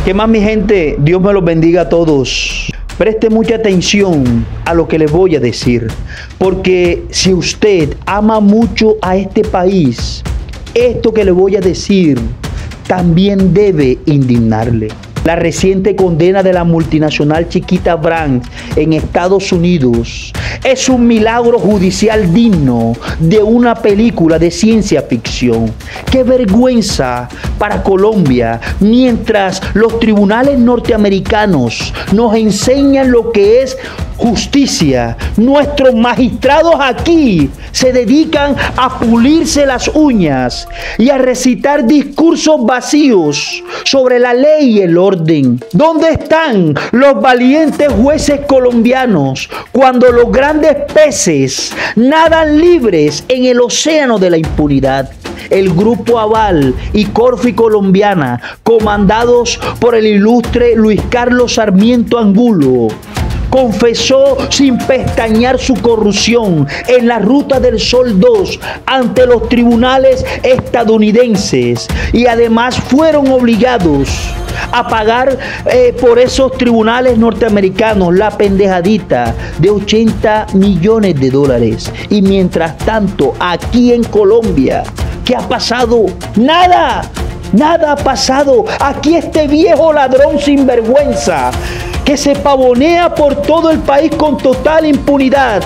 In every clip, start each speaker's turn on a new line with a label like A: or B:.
A: ¿Qué más, mi gente? Dios me los bendiga a todos. Preste mucha atención a lo que les voy a decir, porque si usted ama mucho a este país, esto que le voy a decir también debe indignarle. La reciente condena de la multinacional Chiquita Brands en Estados Unidos es un milagro judicial digno de una película de ciencia ficción. ¡Qué vergüenza para Colombia! Mientras los tribunales norteamericanos nos enseñan lo que es justicia, nuestros magistrados aquí se dedican a pulirse las uñas y a recitar discursos vacíos sobre la ley y el orden. ¿Dónde están los valientes jueces colombianos cuando los grandes peces nadan libres en el océano de la impunidad? El Grupo Aval y Corfi Colombiana, comandados por el ilustre Luis Carlos Sarmiento Angulo, confesó sin pestañear su corrupción en la Ruta del Sol 2 ante los tribunales estadounidenses y además fueron obligados a pagar por esos tribunales norteamericanos la pendejadita de 80 millones de dólares. Y mientras tanto, aquí en Colombia, ¿qué ha pasado? ¡Nada! Nada ha pasado. Aquí este viejo ladrón sinvergüenza que se pavonea por todo el país con total impunidad,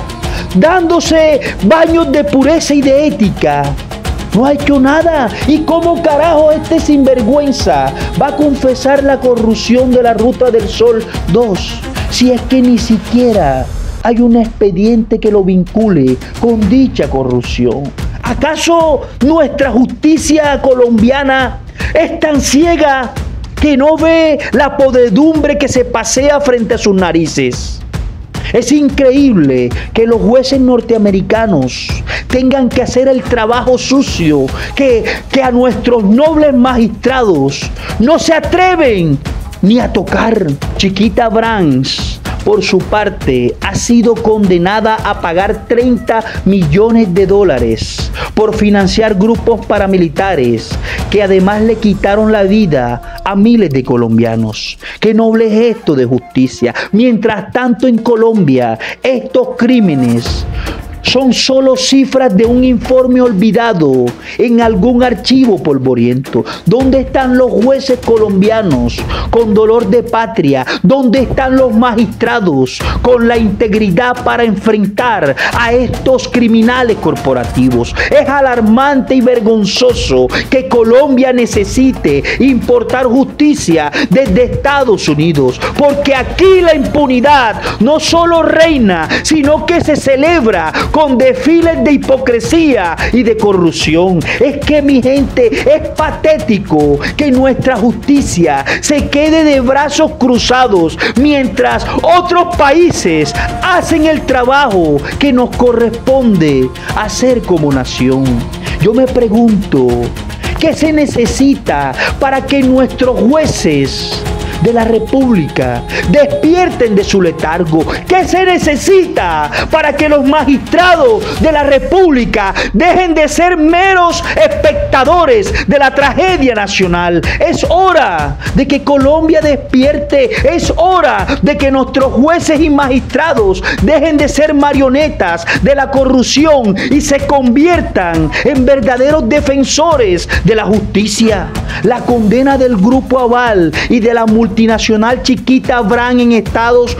A: dándose baños de pureza y de ética, no ha hecho nada. ¿Y cómo carajo este sinvergüenza va a confesar la corrupción de la Ruta del Sol 2 si es que ni siquiera hay un expediente que lo vincule con dicha corrupción? ¿Acaso nuestra justicia colombiana es tan ciega que no ve la podredumbre que se pasea frente a sus narices? Es increíble que los jueces norteamericanos tengan que hacer el trabajo sucio que a nuestros nobles magistrados no se atreven ni a tocar. Chiquita Brands, por su parte, ha sido condenada a pagar 30 millones de dólares por financiar grupos paramilitares que además le quitaron la vida a miles de colombianos. ¡Qué noble gesto de justicia! Mientras tanto, en Colombia, estos crímenes son solo cifras de un informe olvidado en algún archivo polvoriento. ¿Dónde están los jueces colombianos con dolor de patria? ¿Dónde están los magistrados con la integridad para enfrentar a estos criminales corporativos? Es alarmante y vergonzoso que Colombia necesite importar justicia desde Estados Unidos, porque aquí la impunidad no solo reina, sino que se celebra con desfiles de hipocresía y de corrupción. Es que, mi gente, es patético que nuestra justicia se quede de brazos cruzados mientras otros países hacen el trabajo que nos corresponde hacer como nación. Yo me pregunto, ¿qué se necesita para que nuestros jueces de la República despierten de su letargo? ¿Qué se necesita para que los magistrados de la República dejen de ser meros espectadores de la tragedia nacional? Es hora de que Colombia despierte. Es hora de que nuestros jueces y magistrados dejen de ser marionetas de la corrupción y se conviertan en verdaderos defensores de la justicia. La condena del Grupo Aval y de la multinacional Chiquita Brands en Estados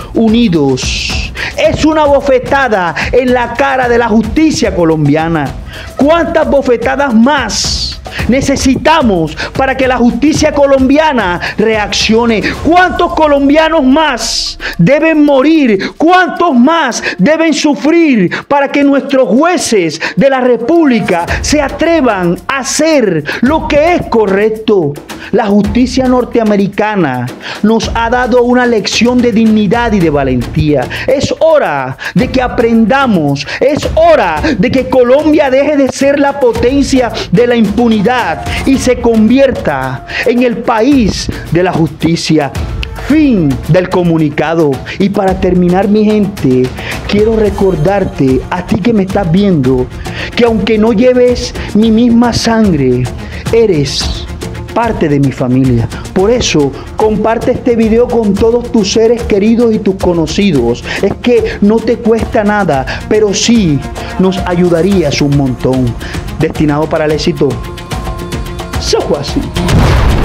A: Unidos es una bofetada en la cara de la justicia colombiana. ¿Cuántas bofetadas más necesitamos para que la justicia colombiana reaccione? ¿Cuántos colombianos más deben morir? ¿Cuántos más deben sufrir para que nuestros jueces de la República se atrevan a hacer lo que es correcto? La justicia norteamericana nos ha dado una lección de dignidad y de valentía. Es hora de que aprendamos. Es hora de que Colombia deje de ser la potencia de la impunidad y se convierta en el país de la justicia. Fin del comunicado. Y para terminar, mi gente, quiero recordarte a ti que me estás viendo que aunque no lleves mi misma sangre, eres parte de mi familia. Por eso, comparte este video con todos tus seres queridos y tus conocidos. Es que no te cuesta nada, pero sí nos ayudarías un montón. Destinado para el éxito. Soy así.